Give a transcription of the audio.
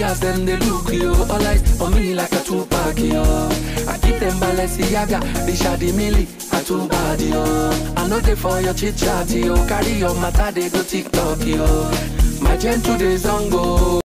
as them they look yo. All eyes on me like a Tupac yo. I keep them Balenciaga, the Shadi Milli, a too bad yo. I know they for your chit chat yo. Carry your matter they go TikTok yo. My gentle days on go.